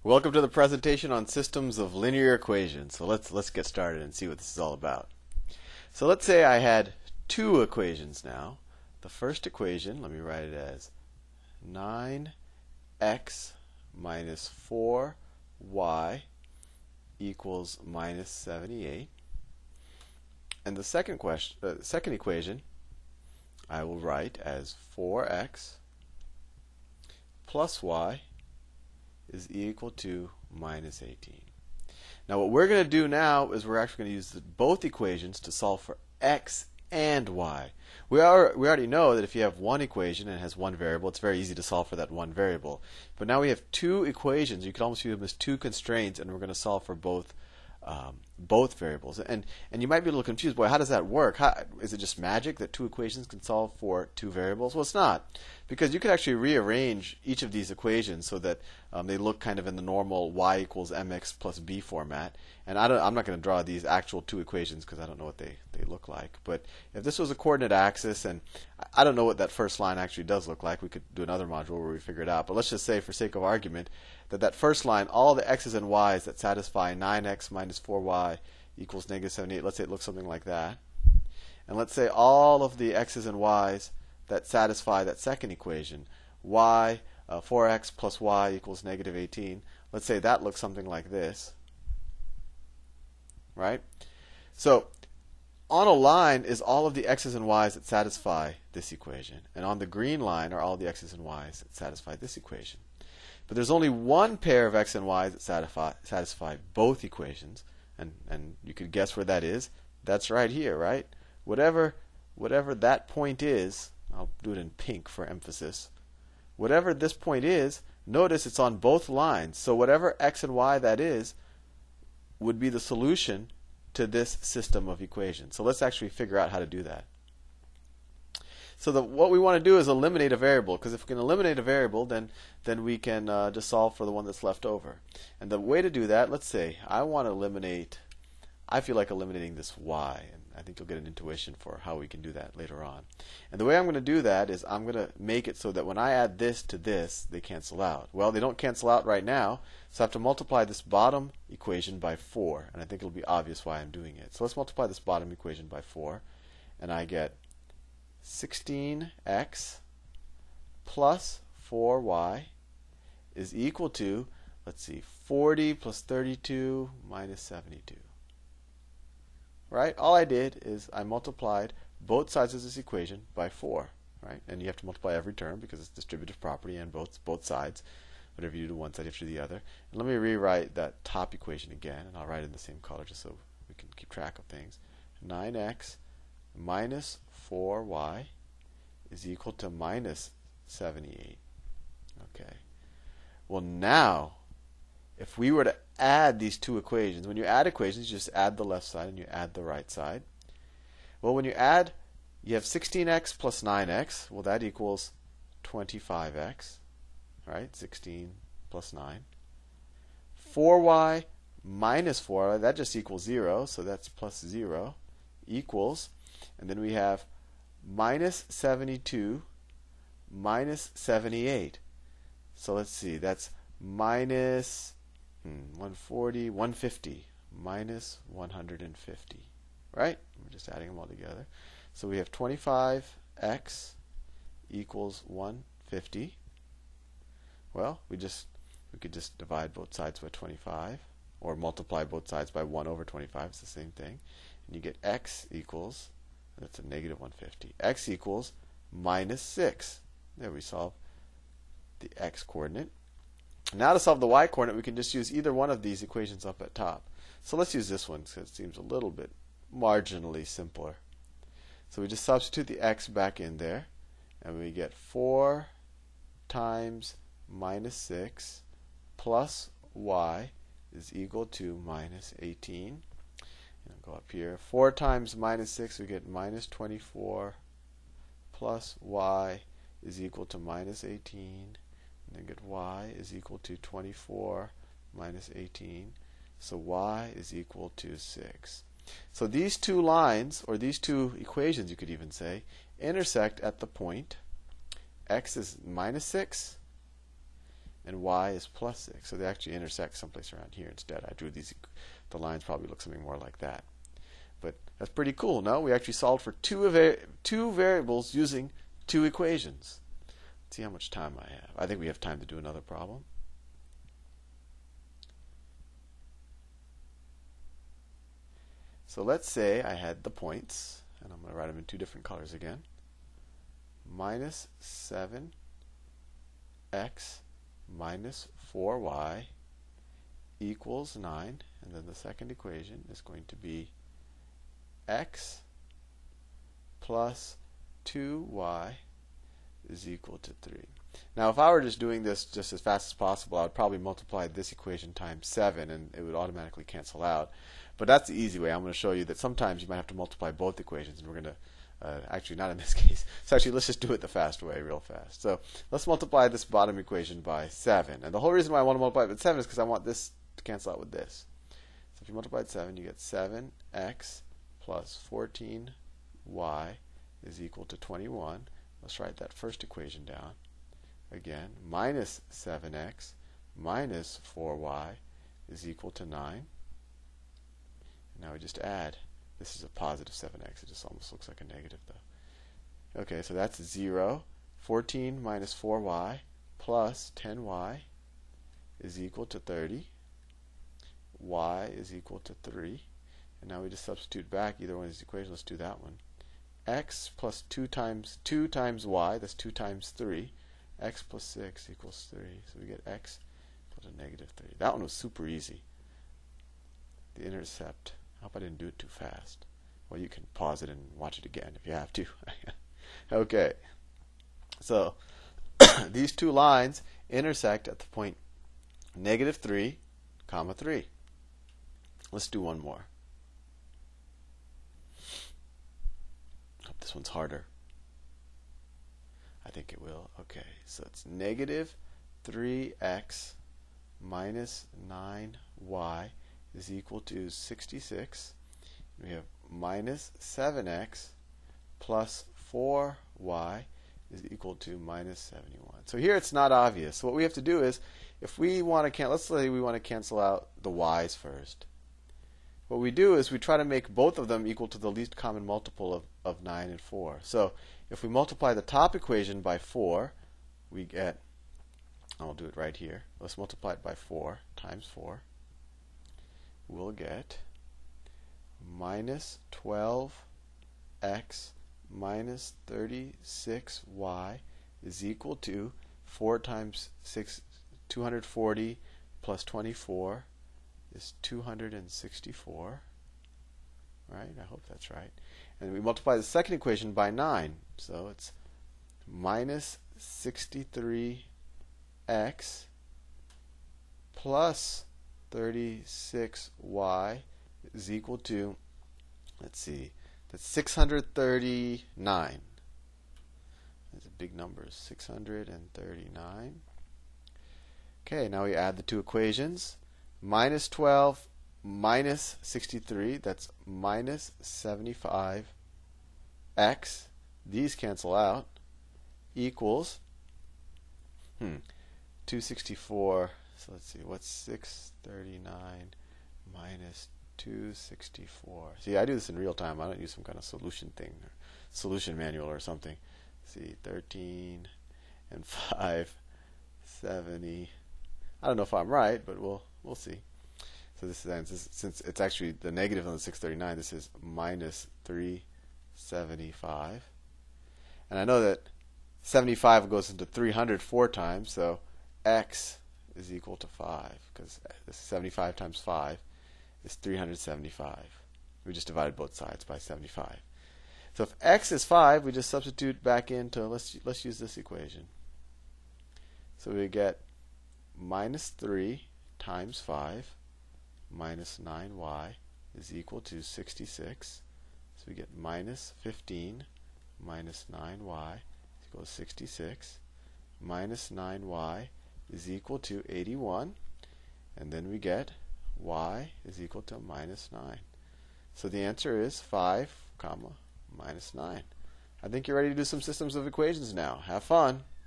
Welcome to the presentation on systems of linear equations. So let's get started and see what this is all about. So let's say I had two equations now. The first equation, let me write it as 9x minus 4y equals minus 78. And the second equation I will write as 4x plus y is equal to minus 18. Now what we're going to do now is we're actually going to use both equations to solve for x and y. We already know that if you have one equation and it has one variable, it's very easy to solve for that one variable. But now we have two equations. You could almost view them as two constraints, and we're going to solve for both variables. And you might be a little confused. Boy, how does that work? Is it just magic that two equations can solve for two variables? Well, it's not, because you could actually rearrange each of these equations so that they look kind of in the normal y equals mx plus b format. And I'm not going to draw these actual two equations because I don't know what they look like. But if this was a coordinate axis, and I don't know what that first line actually does look like, we could do another module where we figure it out. But let's just say, for sake of argument, that first line, all the x's and y's that satisfy 9x minus 4y equals negative 78, let's say it looks something like that. And let's say all of the x's and y's that satisfy that second equation, 4x plus y equals negative 18, let's say that looks something like this. Right? So on a line is all of the x's and y's that satisfy this equation. And on the green line are all the x's and y's that satisfy this equation. But there's only one pair of x and y's that satisfy both equations. And you could guess where that is. That's right here, right? Whatever that point is, I'll do it in pink for emphasis. Whatever this point is, notice it's on both lines. So whatever x and y that is would be the solution to this system of equations. So let's actually figure out how to do that. So what we want to do is eliminate a variable, because if we can eliminate a variable, then we can just solve for the one that's left over. And the way to do that, let's say I want to eliminate, I feel like eliminating this y, and I think you'll get an intuition for how we can do that later on. And the way I'm going to do that is I'm going to make it so that when I add this to this, they cancel out. Well, they don't cancel out right now, so I have to multiply this bottom equation by 4, and I think it'll be obvious why I'm doing it. So let's multiply this bottom equation by 4, and I get 16x plus 4y is equal to, let's see, 40 plus 32 minus 72. Right? All I did is I multiplied both sides of this equation by 4. Right? And you have to multiply every term because it's distributive property and both sides. Whatever you do to one side, you have to do the other. And let me rewrite that top equation again, and I'll write it in the same color just so we can keep track of things. 9x minus 4y is equal to minus 78. Okay. Well, now, if we were to add these two equations, when you add equations, you just add the left side and you add the right side. Well, when you add, you have 16x plus 9x. Well, that equals 25x. Right? 16 plus 9. 4y minus 4y, that just equals 0, so that's plus 0, equals, and then we have minus 72 minus 78. So let's see, that's minus 140, 150, minus 150. Right? We're just adding them all together. So we have 25x equals 150. Well, we could just divide both sides by 25, or multiply both sides by 1 over 25. It's the same thing. And you get x equals, that's a negative 150. X equals minus 6. There we solve the x coordinate. Now to solve the y coordinate, we can just use either one of these equations up at top. So let's use this one because it seems a little bit marginally simpler. So we just substitute the x back in there, and we get 4 times minus 6 plus y is equal to minus 18. And I'll go up here. 4 times minus 6, we get minus 24 plus y is equal to minus 18. And then get y is equal to 24 minus 18. So y is equal to 6. So these two lines, or these two equations you could even say, intersect at the point x is minus 6 and y is plus 6. So they actually intersect someplace around here instead. I drew these, the lines probably look something more like that. But that's pretty cool. No, we actually solved for two variables using two equations. Let's see how much time I have. I think we have time to do another problem. So let's say I had the points, and I'm going to write them in two different colors again. Minus 7x minus 4y equals 9. And then the second equation is going to be x plus 2y is equal to 3. Now, if I were just doing this just as fast as possible, I would probably multiply this equation times 7, and it would automatically cancel out. But that's the easy way. I'm going to show you that sometimes you might have to multiply both equations, and we're going to, actually not in this case. So actually, let's just do it the fast way, real fast. So let's multiply this bottom equation by 7. And the whole reason why I want to multiply it by 7 is because I want this to cancel out with this. So if you multiply by 7, you get 7x plus 14y is equal to 21. Let's write that first equation down. Again, minus 7x minus 4y is equal to 9. And now we just add. This is a positive 7x. It just almost looks like a negative, though. Okay, so that's 0. 14 minus 4y plus 10y is equal to 30. Y is equal to 3. And now we just substitute back either one of these equations. Let's do that one. X plus 2 times y, that's 2 times 3. X plus 6 equals 3. So we get x equal to negative 3. That one was super easy. The intercept. I hope I didn't do it too fast. Well, you can pause it and watch it again if you have to. Okay. So these two lines intersect at the point negative 3, comma 3. Let's do one more. Hope this one's harder. I think it will. Okay, so it's negative 3x minus 9y is equal to 66. We have minus 7x plus 4y is equal to minus 71. So here it's not obvious. So what we have to do is, if we want to let's say we want to cancel out the y's first. What we do is we try to make both of them equal to the least common multiple of 9 and 4. So if we multiply the top equation by 4, we get, I'll do it right here. Let's multiply it by 4 times 4. We'll get minus 12x minus 36y is equal to 4 times 6, 240 plus 24 is 264. Right? I hope that's right. And we multiply the second equation by 9. So it's minus 63x plus 36y is equal to, let's see, that's 639. That's a big number, 639. Okay, now we add the two equations. Minus 12 minus 63, that's minus 75x. These cancel out, equals 264. So let's see, what's 639 minus 264? See, I do this in real time. I don't use some kind of solution thing or solution manual or something. Let's see, 13 and 5, 70. I don't know if I'm right, but we'll see. So this is, since it's actually the negative on the 639, this is minus 375. And I know that 75 goes into 300 4 times, so x is equal to 5, because 75 times 5 is 375. We just divided both sides by 75. So if x is 5, we just substitute back into, let's use this equation. So we get minus 3 times 5 minus 9y is equal to 66. So we get minus 15 minus 9y is equal to 66. Minus 9y is equal to 81. And then we get y is equal to minus 9. So the answer is 5, comma, minus 9. I think you're ready to do some systems of equations now. Have fun.